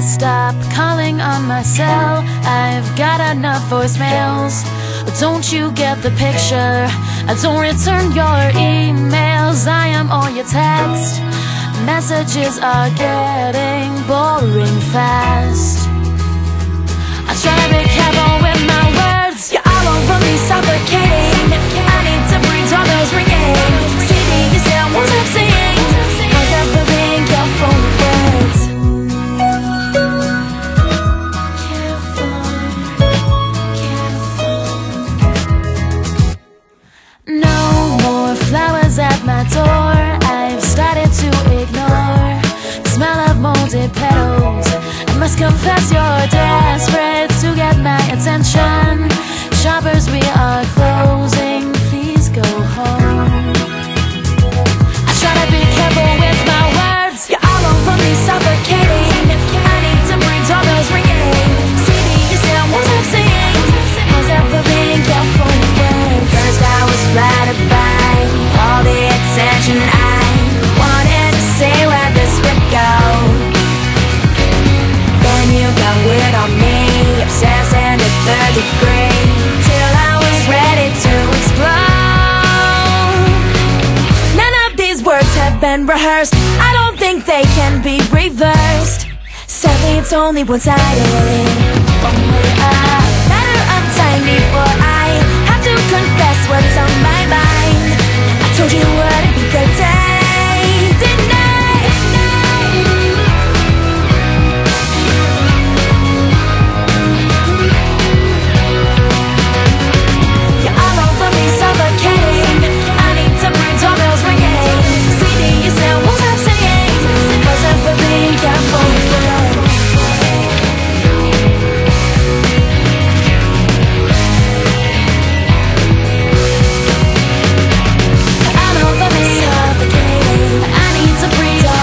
stop calling on my cell. I've got enough voicemails. Don't you get the picture? I don't return your emails. I am all your text. Messages are getting boring fast. I try to be careful with my words. You're all over me, suffocating. I need to breathe, doorbells ringing. CD, you say I won't stop singing. How's that for being your phone words? No more flowers at my door. I've started to ignore the smell of molded petals. I must confess you're desperate to get my attention. Shoppers, we are closing, please go home. I try to be careful with my words. You're all over me, suffocating. I need to breathe, doorbells ringing. CD, you say I won't stop singing. How's that for being your phone words? First I was flattered by all the attention. I wanted to see where this would go. Then you got weird on me, obsessed in the third degree, till I was ready to explode. None of these words have been rehearsed. I don't think they can be reversed. Sadly, it's only one-sided. Only I better untie me, before I have to confess what's on my mind. I told you it would be a good day, didn't I? You're all over me, suffocating. I need to breathe, doorbells ringing. CD, you say I won't stop singing. Cause I'm for being careful with the love.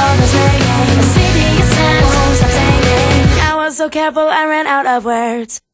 So careful, I ran out of words.